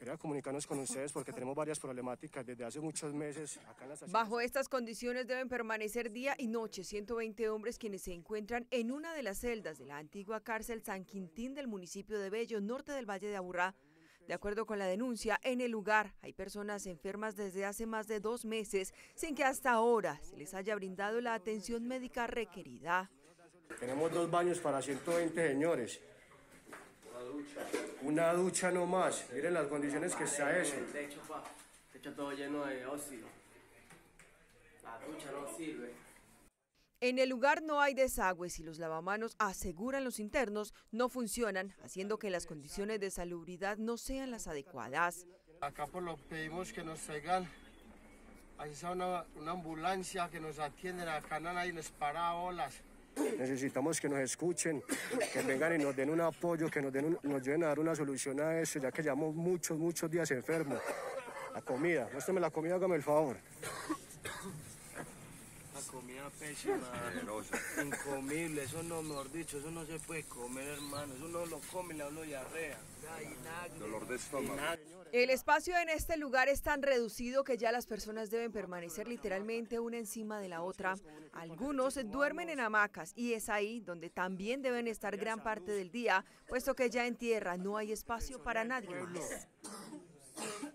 quería comunicarnos con ustedes porque tenemos varias problemáticas desde hace muchos meses acá en la estación. Bajo estas condiciones deben permanecer día y noche 120 hombres quienes se encuentran en una de las celdas de la antigua cárcel San Quintín del municipio de Bello, norte del Valle de Aburrá. De acuerdo con la denuncia, en el lugar hay personas enfermas desde hace más de 2 meses sin que hasta ahora se les haya brindado la atención médica requerida. Tenemos 2 baños para 120 señores. Una ducha no más. Miren las condiciones que está eso. El techo todo lleno de óxido. La ducha no sirve. En el lugar no hay desagües y los lavamanos, aseguran los internos, no funcionan, haciendo que las condiciones de salubridad no sean las adecuadas. Acá por lo pedimos que nos traigan, ahí está una ambulancia que nos atienden, acá nadie les para bolas. Necesitamos que nos escuchen, que vengan y nos den un apoyo, que nos lleven a dar una solución a eso, ya que llevamos muchos días enfermos. La comida, muéstrame la comida, hágame el favor. La comida pésima, incomible, eso no, mejor dicho, eso no se puede comer, hermano, eso no lo come, le hablo diarrea. Dolor de estómago. El espacio en este lugar es tan reducido que ya las personas deben permanecer literalmente una encima de la otra. Algunos duermen en hamacas y es ahí donde también deben estar gran parte del día, puesto que ya en tierra no hay espacio para nadie más.